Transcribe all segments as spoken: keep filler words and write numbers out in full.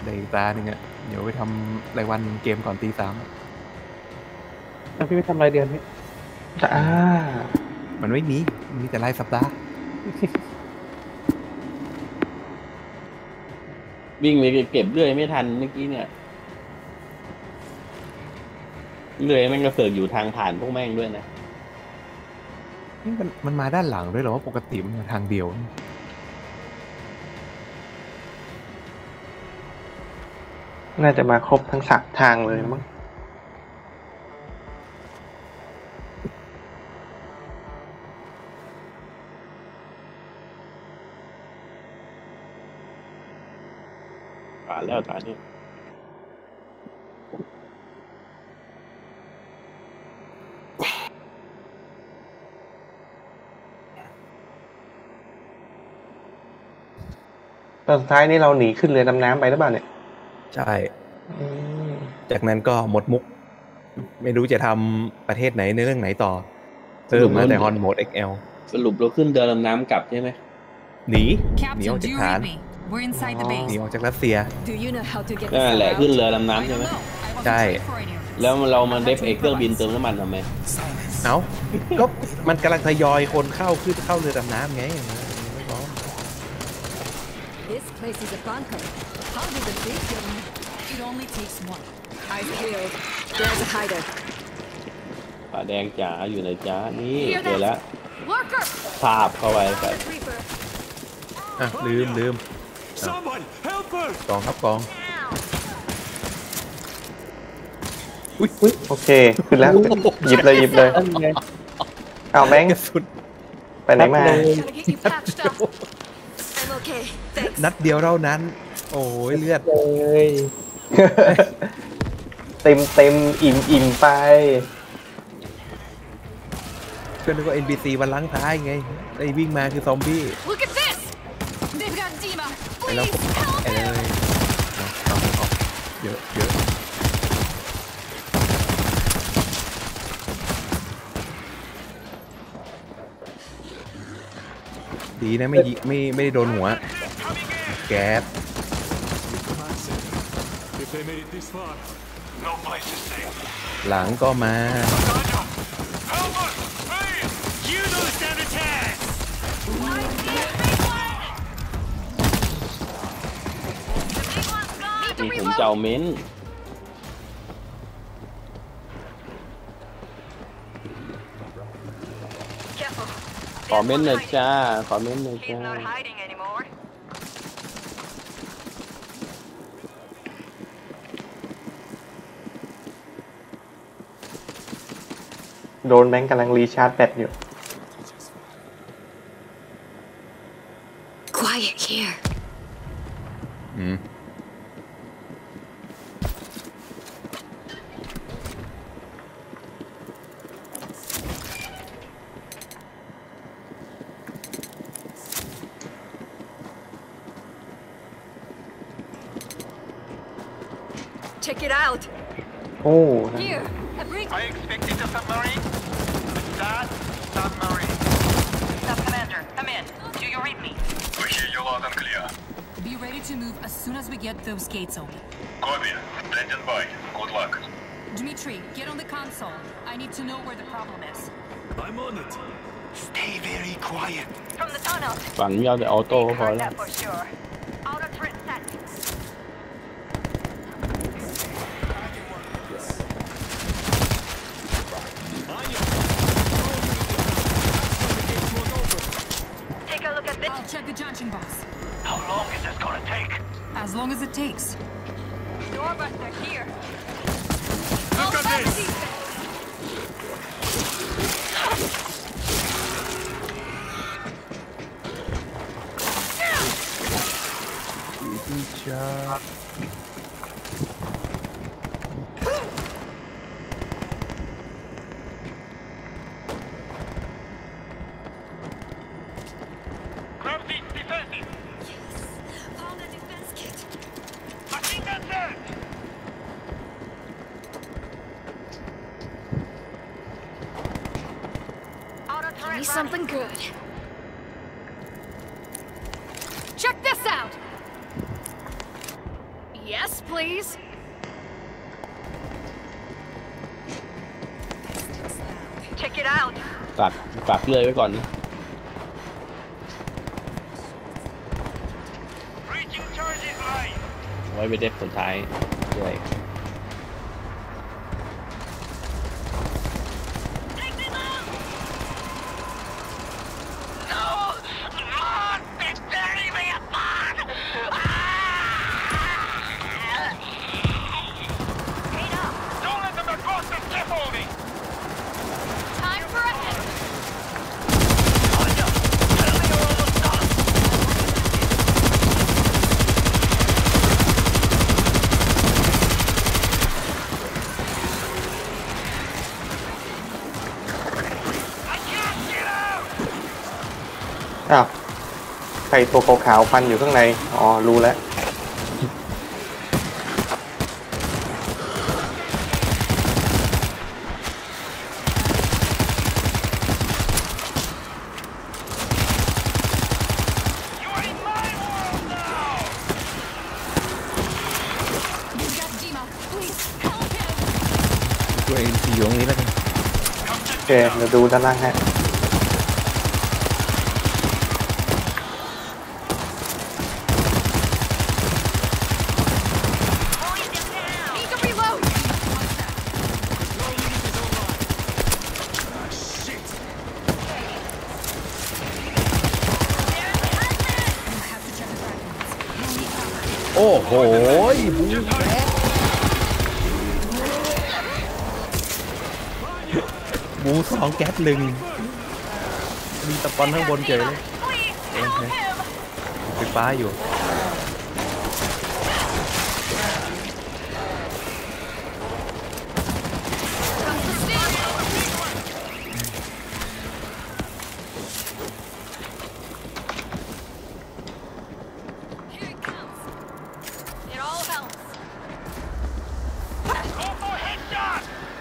ในตาหนึ่งอะเดี๋ยวไปทำรายวันเกมก่อนตีสามแล้วพี่ไปทำรายเดือนนี่อ่ามันไม่มีมีแต่รายสัปดาห์วิ่งไปเก็บเลื่อยไม่ทันเมื่อกี้เนี่ยเลื่อยมันก็เสือกอยู่ทางผ่านพวกแม่งด้วยนะมันมันมาด้านหลังด้วยเหรอว่าปกติมันมาทางเดียวน่าจะมาครบทั้งสักทางเลยมั้งผ่านแล้วตานี้ตอนสุดท้ายนี่เราหนีขึ้นเรือดำน้ำไปหรือเปล่าเนี่ยใช่จากนั้นก็หมดมุกไม่รู้จะทำประเทศไหนในเรื่องไหนต่อเติมมาแต่ฮอนโหมด เอ็กซ์ แอลสรุปเราขึ้นเรือดำน้ำกลับใช่ไหมหนีหนีออกจากฐานหนีออกจากรัสเซียนั่นแหละขึ้นเรือดำน้ำใช่ไหมใช่แล้วเรามาเดฟเอเครื่องบินเติมน้ำมันทำไมเอ้าก็มันกำลังทยอยคนเข้าขึ้นเข้าเรือดำน้ำไงไม่ร้อง This place is a bunker. How did the big get in? It only takes one. I killed. There's a hider. ผ้าแดงจ๋าอยู่ในจ๋านี่เจอแล้วภาพเข้าไปใส่อ่ะลืมลืมกองครับกองอุ้ยอุ้ยโอเคขึ้นแล้วหยิบเลยหยิบเลยเอาแบงค์ไปไหนมานัดเดียวเท่านั้นโอ้ยเลือดเลยเต็มเต็มอิ่มอิ่มไปก็นึกว่า เอ็น พี ซี วันล้างท้ายไงไอ้วิ่งมาคือซอมบี้ไปแล้วเอ้ยเอาเอาเยอะเยอะดีนะไม่ไม่ไม่ได้โดนหัวแก๊สหลังก็มามีผมเจ้าเม้นขอเม้นหน่อยจ้าขอเม้นหน่อยจ้าโดนแบงค์กำลังรีชาร์จแบตอยู่ Quiet here. อืม Check it out. โอ้ Here, a brick. I expected a submarine. That submarine. Sub commander, come in. Do you read me? We hear you loud and clear. Be ready to move as soon as we get those gates open. Copy. Standing by. Good luck. Dmitry, get on the console. I need to know where the problem is. I'm on it. Stay very quiet. From the tunnel. ฝันยาวแต่ออโต้พอแล้ว For sure. Outer threat set. Take a look at this. I'll check the junction box. How long is this gonna take? As long as it takes. Doorbuster here. Look at this! Grab the defensive. Yes, found a defense kit. I think that's it. Outer Give threat me running. something good. Check this out. Yes, please. Check it out. ฝากฝากเลื่อยไว้ก่อนนะ Reaching charges line. ไว้ไปเด็ดผลท้ายด้วย No! Lord, it's tearing me apart! Don't let them across the scaffolding! Time for a hit. Anya, tell me you're almost done! I can't get out! อ้าวใครตัวขาวๆพันอยู่ข้างในอ๋อรู้แล้ว You are in my world now! You got Dima. Please help him. ตัวเองทีอยู่ตรงนี้แล้วกัน Come check โอเคเดี๋ยวดูด้านล่างฮะ Need to reload. You have to check the fragments. โอ้โหบูแก๊สบูสองแก๊สหนึ่งมีตะปอนข้างบนเจอเลย Please เอ๊ะ help เอ๊ะ him! ไฟฟ้าอยู่ Comes the sting. Here it comes. It all helps. Go for headshot!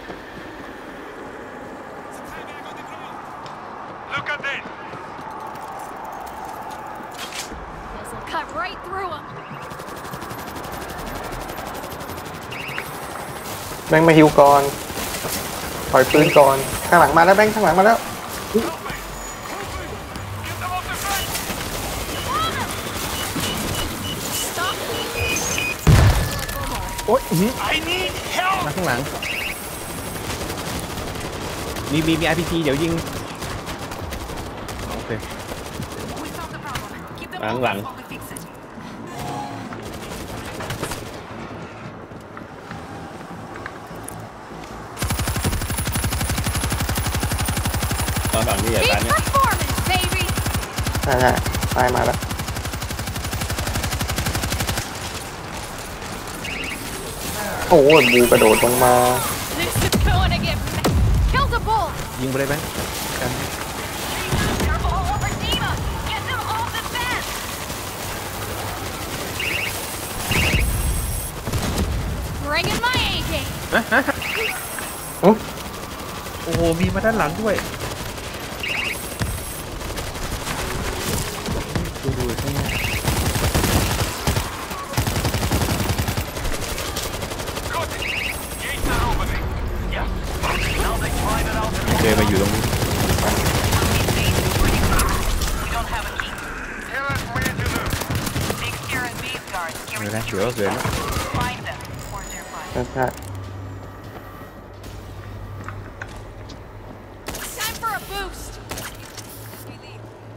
Look at this! This'll cut right through him. แบงค์มาฮิวก่อนปล่อยปืนก่อนข้างหลังมาแล้วแบงค์ข้างหลังมาแล้ว Get them off the front! Stop. โอ๊ยอื้อหือ I need help! มาข้างหลัง มีมีมี อาร์ พี จี เดี๋ยวยิง โอเค We solved the problem. Keep them Lang focused lang. while we fix it. ตอนหลังนี่อย่า Peak ตายเนี่ย performance, baby. ใช่ใช่ตายมาแล้ว โอ้ยบูกระโดดลงมา This is going to get. Kill the bull. ยิงไปเลยไหมกัน Careful over Dima! Get them off the fence! Bring in my A game. โอ้โห มีมาด้านหลังด้วยดูดูข้างหน้า Got it! Gates are opening! Yeah. Now they climb it out. เจอมาอยู่ตรงนี้ We don't have a key. Tell us where to look. Big steer and base guards. เดี๋ยวนะเดี๋ยวเดี๋ยวนะ Find them. Or they're fine. ใช่ใช่ Time for a boost. We leave.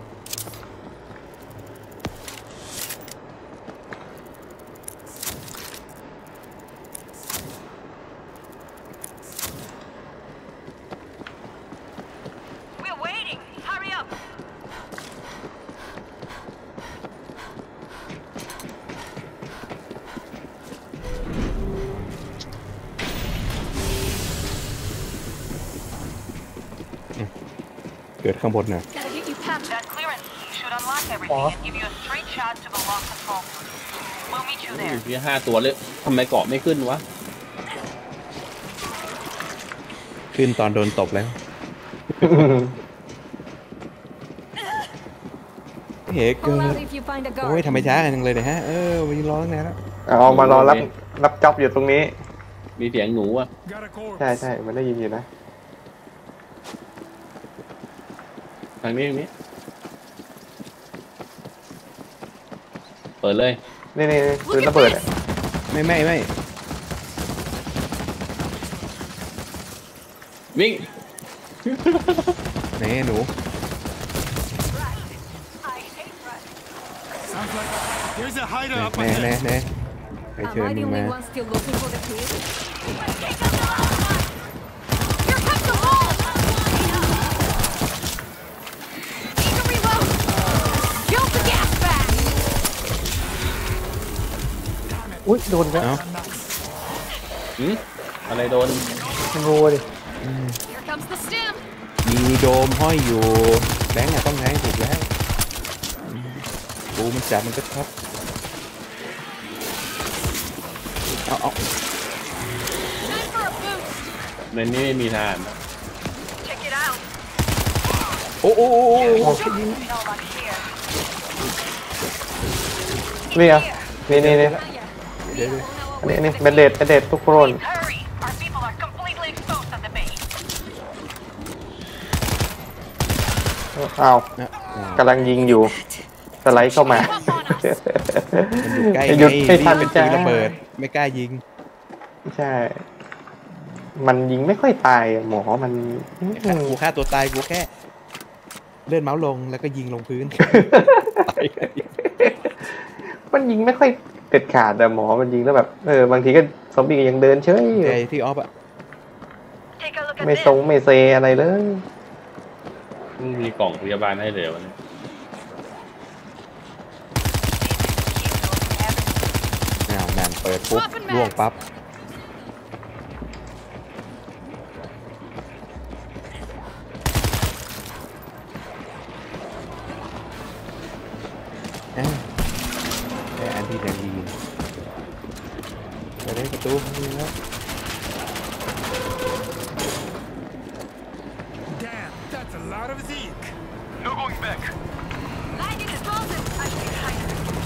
We're waiting. Hurry up. Mm. เกิดข้างบนน่ะ Gotta get you past. That clearance key should unlock everything and give you a straight shot to the lock control. We'll meet you อ there. ยู่ที่ห้าตัวเลยทำไมเกาะไม่ขึ้นวะขึ้นตอนโดนตบแล้ว เฮ้ Pull เกิ out ด if you find a โอ้ย guard. ทำไมช้ากันจังเลยเนี่ยฮะ เออมายืนรอตั้งนานแล้วเอามารอรับรับจ็อบอยู่ตรงนี้มีเสียงหนูอ่ะใช่ใช่มันได้ยินอยู่นะทางนี้ทางนี้เปิดเลยนี่นี่คือระเบิดไม่ไม่ไม่วิ่งไหนหนู There's a hider up แน่แน่ ahead. แน่ไป Am เชิญ I มึ the งมา only one still looking for the kid? Here comes the wall! Need to reload! Kill the gas bag! อุ้ยโดนแล้วเอ้าหืมอะไรโดนงูดิ Here comes the stim! มีโดมห้อยอยู่แบงค์อะต้องไงถูกแล้วกูมันจับมันก็ช็อตเอาเอา Time for a boost! ในนี้ไม่มีทหาร Check it out. โอ้โอ้โอ้โอ้ No luck here. นี่อ่ะนี่นี่นี่เดี๋ยวเดี๋ยวอันนี้นี่เบนเดดเบนเดดทุกคน Hurry! Our people are completely exposed at the base. อ้าวนะอ่ากำลังยิงอยู่สไลด์เข้ามามันอยู่ใกล้หยุดไงให้ทันเป็นปืจ้านระเบิดไม่กล้ายิงใช่ มันยิงไม่ค่อยตายอะหมอมันกูฆ่าตัวตายกูแค่เลื่อนเมาส์ลงแล้วก็ยิงลงพื้นมันยิงไม่ค่อยเด็ดขาดแต่หมอมันยิงแล้วแบบเออบางทีก็ซอมบี้ยังเดินเฉยอยู่ไอ้ที่ออฟอะ Take a look at ไม่ this. ทรงไม่เซอะไรเลยไม่มีกล่องพยาบาลให้เลยวันนี้อ้าวนั่นเปิดปุ๊บล่วงปั๊บอ้าวแค่อันที่แดงดีไปได้ประตูนี่แล้ว Damn, that's a lot of Zeke. No going back. Light explosive! I should hide.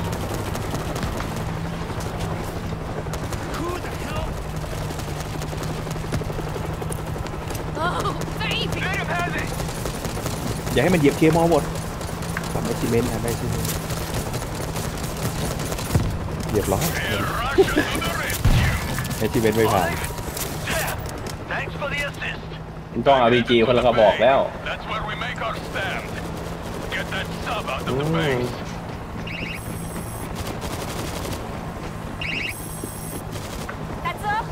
Who the hell? Oh, baby! Let him have it. อย่าให้มันเหยียบเคมอลหมดทำไอซิเมนต์ทำไอซิเมนต์เหยียบล้อ ไอซิเมนต์ไม่ผ่าน Thanks for the assist. มันต้อง อาร์ พี จี คนละกระบอกแล้ว That's where we make our stand. Get that sub out อื of the ม base. That's up!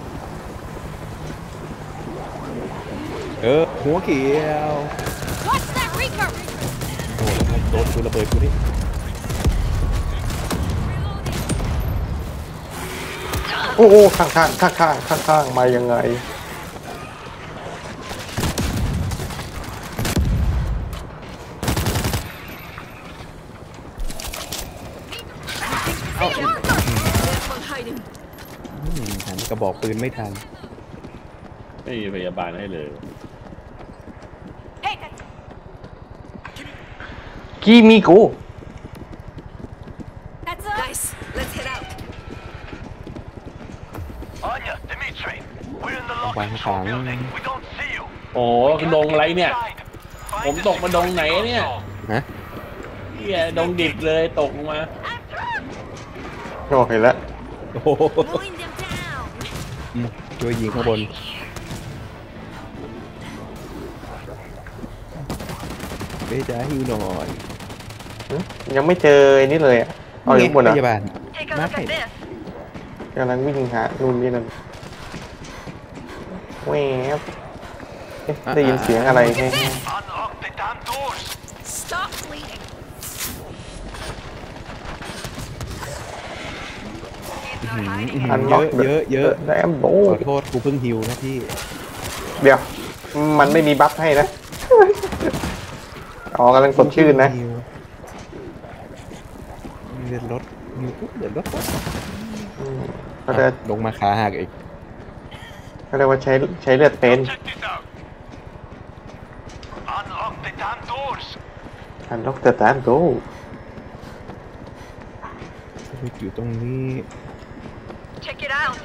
เออหัวเขียว Watch that Reaper! โอ้โหโดนปืนระเบิดกูนี่โอ้โหข้างข้างข้างข้างข้างข้างมายังไง There's one hiding. อืมหันกระบอกปืนไม่ทันไม่มีพยาบาลให้เลย Hey, that's กีมิโก that's up! Nice. Let's head out. Anya, Dimitri, we're in the locked Bang control bang. building. We don't see you. โอ้ดงอะไรเนี่ย Inside. ผมตกมาดงไหนเนี่ยฮะเฮียดงดิบเลยตกลงมาโอ้เห็นแล้วโอ้โห Mowing them down. อืมช่วยยิงข้างบนเบจ้าฮิวหน่อยยังไม่เจอไอ้นี่เลยอ่ะเอาอยู่ข้างบนพอ่ะยาบาล Take a Map look at it. this. กำลังวิ่งหานู่นนี่นั่นแวบเอ๊ะได้ยินเสียงอะไรแฮะ Unlock the damn doors. Stop bleeding! อื้อหืออันเยอะเยอะเยอะแรมโบขอโทษกูเพิ่งฮิวนะพี่เดี๋ยว มันไม่มีบัฟให้นะ อ๋อกำลังสดชื่นนะฮิวเลือดรถฮิวปุ๊บเลือดรถปุ๊บก็จะลงมาขาหักอีกก็เรียกว่าใช้ใช้เลือดเป็น Check this out. Unlock the damn doors. อันล็อกเตอร์ตามโตอยู่ตรงนี้ Check it out.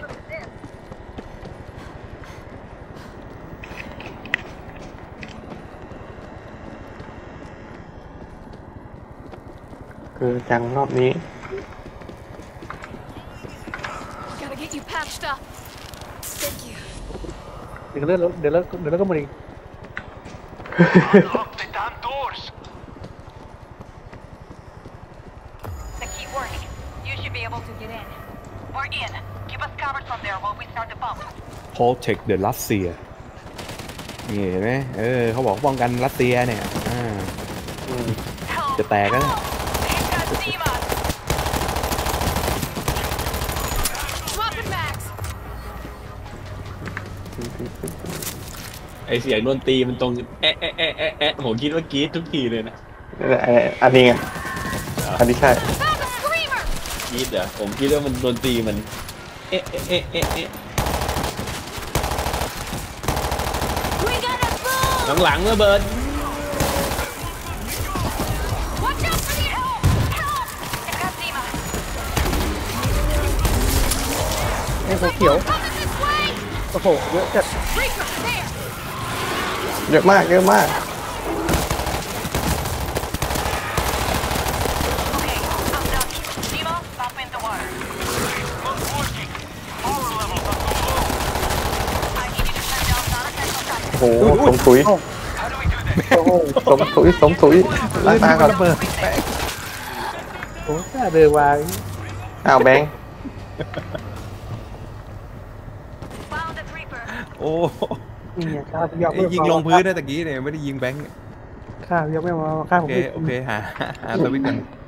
คือจังรอบนี้ Gotta get you patched up. Thank you. เดี๋ยวเลิกเดี๋ยวเลิกเดี๋ยวเลิกก็มาดิ Unlock the damn doors. The key works. You should be able to get in. We're in. Keep us covered from there while we start the pump. Protect the Russia นี่เห็นไหมเออเขาบอกป้องกันรัสเซียเนี่ยอ่า Help! จะแตกแล้ว They've got Dima! Swapping mags. ไอเสียงดนตรีมันตรงแอะแอะแอะแอะแอะผมคิดว่ากรี๊ดทุกทีเลยนะอันนี้ไงอันนี้ใช่ Found a screamer. กรี๊ดเหรอผมคิดว่ามันดนตรีมันเอะเอะเอะเอะเอะ We gotta move. หลังๆระเบิด Watch out for the help. Help. They've got Dima! ไอ้หัวเขียว Coming this way. โอ้โหเยอะจัด Reaper, there. เยอะมากเยอะมาก Okay, I'm done. Dima, pump in the water. Not working. Power levels are too low. I need you to turn down non-essential traffic. โอ้โหสมถุย How do we do this? โอ้โหสมถุยสมถุยล้างตาก่อนระเบิดโอ้โหน่าเดินวางอ้าวแบงค์ Found the creeper. โอ้นี่ไงข้าวพี่ยอมไอ้ยิงลงพื้นนะตะกี้เนี่ยไม่ได้ยิงแบงค์ข้าวพี่ยอมไม่มาข้าวผโอมเคไม่โอเคหาหาสวิตช์กัน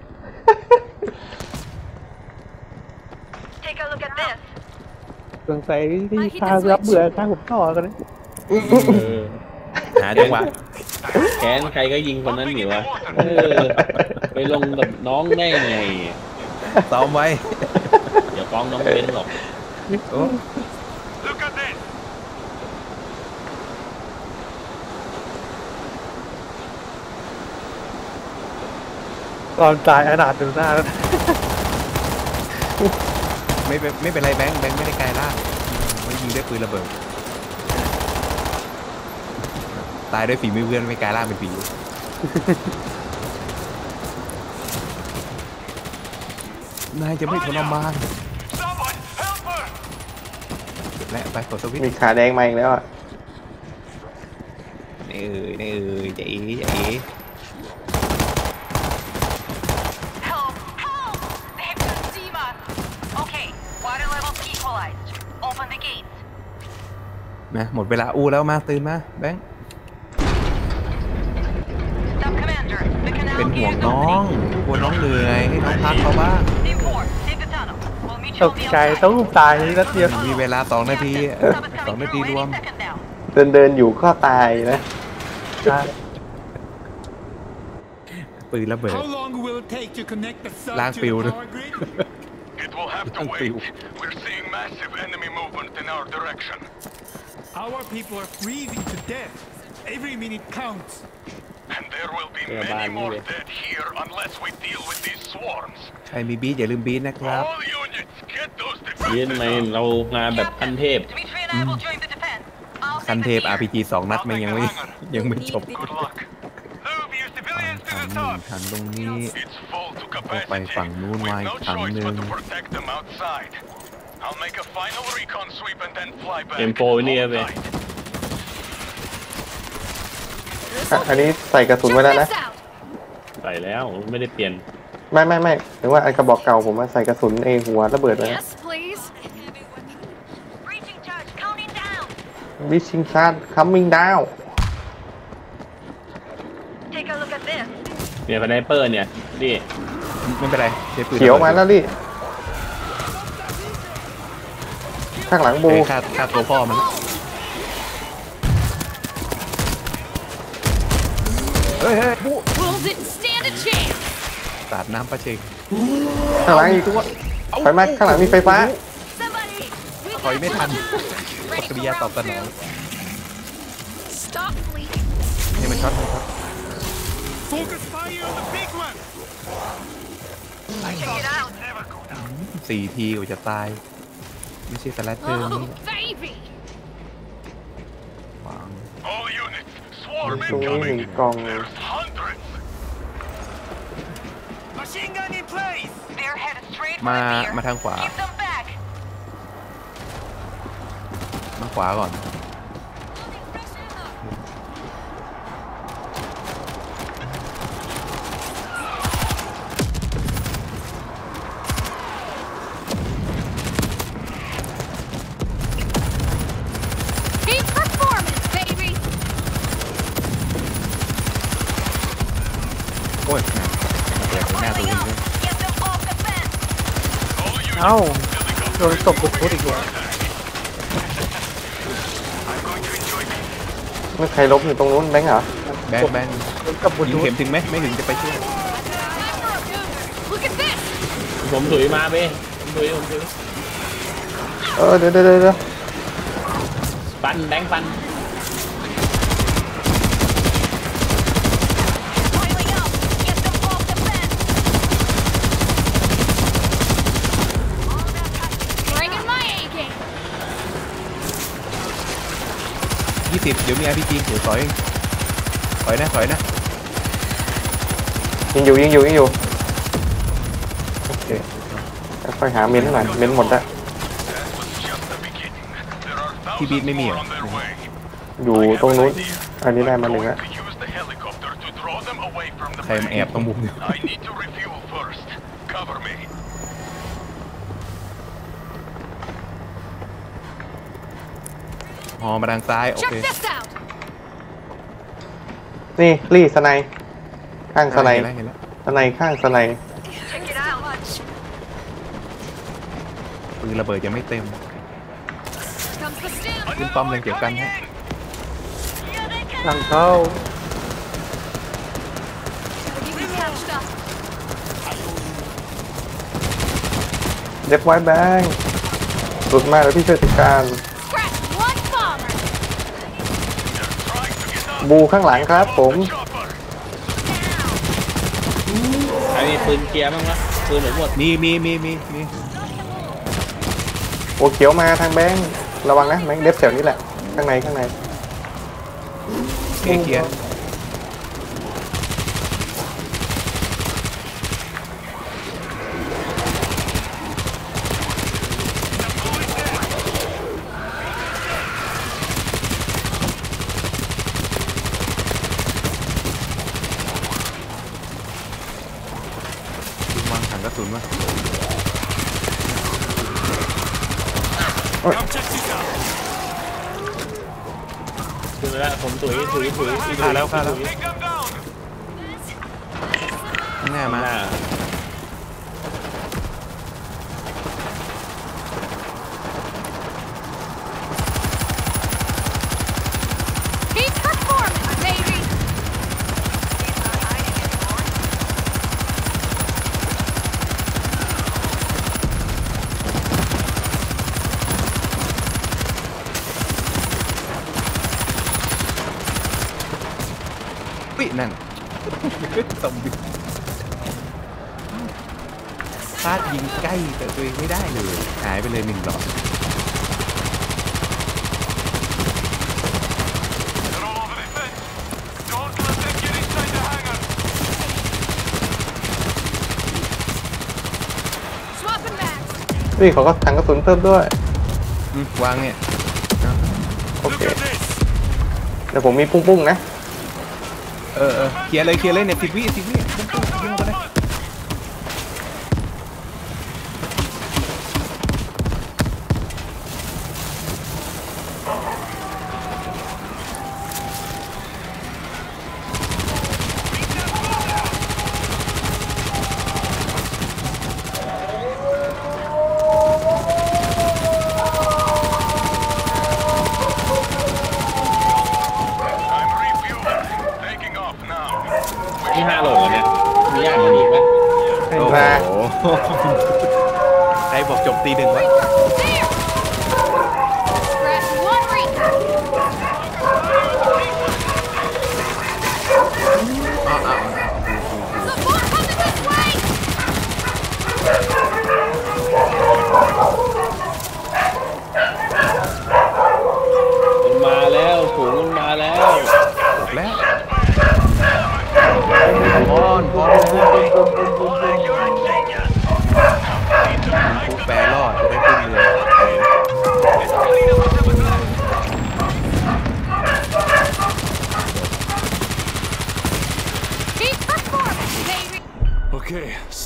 Take a look at this. สงสัยที่ข้าวรับเบื่อข้าวผมต่อกันเลยเออหาจังหวะแค้นใครก็ยิงคนนั้นอยู่วะเออไปลงกับน้องได้ไงซ้อมไว้อย่าฟ้องน้องเบนหรอกโอ้ Look at this. ตอนตายอนาถดูหน้าแล้วไม่เป็นไม่เป็นไรแบงค์แบงค์ไม่ได้กลายร่างไม่ยิงด้วยปืนระเบิดตายด้วยฝีมือเพื่อนไม่กลายร่างเป็นผีนายจะไม่ทรมาน Someone help her. และไปกดสวิตช์มีขาแดงมาอีกแล้วอ่ะนี่เอ่ยนี่เอ่ยจะเอ๋จะเอ๋ Help! Help! They've got Dima! Okay, water levels equalized. Open the gates. นะหมดเวลาอู้แล้วมาตื่นมาแบงค์ Stop, Commander. The เป็น canal ห่วง gate is น้อง opening. กลัวน้องเหนื่อยให้น้องพักเขาบ้าง Team four, take the tunnel. We'll meet ต you ก on the ใจ outside. ต้องตายนัดเดียวมีเวลาสองนาที Captain, sub is สอง coming นาที through รวม any second now. เดินเดินอยู่ก็ตายนะปืนระเบิด How long will it take to connect the sub Lang to piu the nữa. power grid? It will have to Lang wait. piu. We're seeing massive enemy movement in our direction. Our people are freezing to death. Every minute counts. And there will be Yeah, many bad more movie. dead here unless we deal with these swarms. ใครมีบีทอย่าลืมบีทนะครับ All units, get those ยืน defenses ใน up. เรามาแบบขั้นเทพ Dmitry and I will join the defense. I'll คัน take เท the พ อาร์ พี spear. จี สองนัดไม่ยังไม่ยังไม่จบ Good luck. Move you civilians to ถัง the หนึ่ง top. ถังตรงนี้ It's full to ก็ไป capacity. ฝั่งนู้น We've ไว้ no ถัง choice หนึ่ but ง to protect them outside. I'll make a final recon sweep and then fly back. เอ็มโฟนี่ครับ Hold เว้ย tight. อ่ะอันนี้ใส่กระสุนไว้ Check แล้วนะ this out. ใส่แล้วไม่ได้เปลี่ยนไม่ไม่ไม่ถึงว่าไอ้กระบอกเก่าผมมาใส่กระสุนเองหัวระเบิดไว้นะ Yes, please. Breaching charge counting down. วิชิงชาร์ด coming down Take a look at this. เนี่ยสไนเปอร์เนี่ยนี่ไม่เป็นไรใช้ปืนเขียวมาแล้วดิข้างหลังบูเอ้ยฆ่าฆ่าตัวพ่อมันเฮ้ยเฮ้ยบู Bulls didn't stand a chance. สาดน้ำประเชงข้างหลังอีกไฟไหม้ข้างหลังมีไฟฟ้า Somebody. We ถอยไม่ทัน got ป Ready ฏิกิ for ริยาตอบ round สนอง two. Stop bleeding. นี่มันช็อตมันช็อต Focus fire on the big one. Check it out. สี่ทีกว่าจะตายไม่ใช่สแลตเตอร์นี่ Oh, baby! วาง All units, swarm ตรงนี้หนึ่ง incoming. กล่อง There's hundreds. Machine gun in place! They're headed straight for มา the pier. มาทางขวา Keep them back. ทางขวาก่อน Peak performance, baby! โอ้ยแตกหน้าตัวเองเลย Get them off the fence. All units, เอ้า helicopter โดนตบบุกพุทอีกแล้ว I'm going to enjoy this. ไม่ใครล้มอยู่ตรงนู้นแบงค์เหรอแบงค์แบงค์โดนกับบุญยิงเข็มถึงไหมไม่ถึงจะไปช่วย Look at this! ผมถุยมาไปผมถุยผมถุยเออเดี๋ยวเดี๋ยวเดี๋ยวปันแบงค์ปัน Piling up. Get them off the fence. Bringing my A game! ยี่สิบเดี๋ยวมี อาร์ พี จี เดี๋ยวถอยถอยนะถอยนะยิงอยู่ยิงอยู่ยิงอยู่โอเคค่อยหาเม้นท์หน่อยเม้นท์หมดแล้ว That was just the beginning. There are ที่บีท thousands ไม่มีเหร more อ on their way. อยู่ตรงนู้นอันนี้ได้มาหนึ่ง Going แล้ว to use the helicopter to draw them away from the ใครมาแอบตรงมุมนี้ I need to refuel first. Cover me. หอมาทางซ้ายโอ Check เค this out! นี่รีสไนด์ข้างสไนด์เห็นแล้วเห็นแล้วสไนด์ข้างสไนด์ Check it out. ปืนระเบิดยังไม่เต็ม Comes the stim! ปืนป้อมยังเกี่ยวกันฮะ Here they come. หลังเข้า Keep you catched up. เด็บไว้แบงค์หลุดมาแล้วพี่ช่วยจัดการ Scratch one bomber! Trying to get up. บูข้างหลังครับผม Chopper. ใครมีปืนเกียร์บ้างวะปืนหมดหมดมีมีมีมีมีโอเขียวมาทางแบงค์ระวังนะแบงค์เด็บแถวนี้แหละข้างในข้างในเคลียร์เคลียร์ วางถังกระสุนมา Come check this out. ขึ้นไปแล้วผมถุยถุยถุยถุยฆ่าแล้วฆ่าแล้ว Take them down. ข้างหน้ามาหน้า Peak performance, baby! ปิ๊นั่นสมบิดพลาดยิงใกล้แต่ตัวเองไม่ได้เลย หายไปเลยหนึ่งหลอด They're all over the fence. Don't let them get inside the hangar. Swapping back! นี่เขาก็ถังกระสุนเพิ่มด้วยอืมวางเนี่ยโอ Look เค at this! เดี๋ยวผมมีปุ้งๆนะเออเออเคลียร์เลยเคลียร์เลยเนี่ยสิบวิสิบวิปุ๊บปุ๊บยิงเข้าไปเลย I'm refueling. Taking off now. นี่ห้าโหลแล้วเนี่ยมีญาติมาอีกไหมโอ้โหใครบอกจบตีหนึ่งวะ There! Scratch one recap! อ้าวอ้าว Support coming this way!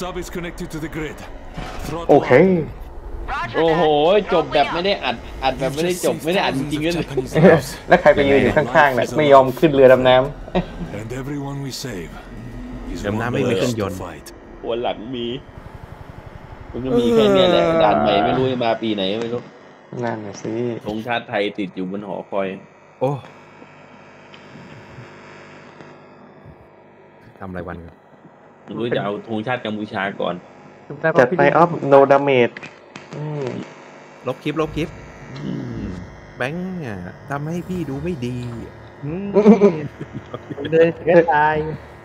sub is connected to the grid. โอเคโอ้โหจบแบบไม่ได้อัดอัดแบบไม่ได้จบไม่ได้อัดจริงๆเลยแล้วใครไปยืนอยู่ข้างๆเนี่ยไม่ยอมขึ้นเรือดำน้ And everyone we save is ดำน้ำไม่มีเครื่องยนต์หัวหลังมีมันก็มีแค่เนี้ยแหละด่านใหม่ไม่รู้จะมาปีไหนไม่รู้ำนั่นน่ะสิธงชาติไทยติดอยู่บนหอคอยโอ้ทำอะไรวันกันไม่รู้จะเอาธงชาติกัมพูชาก่อนจัดไปออฟโนดาเมจลบคลิปลบคลิปอืมแบงค์อ่ะทำให้พี่ดูไม่ดีอืมเลยก็ตาย